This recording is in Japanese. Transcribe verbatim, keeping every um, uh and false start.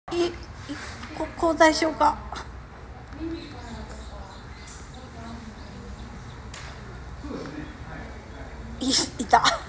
い、い、こ交代しようか。い、いた。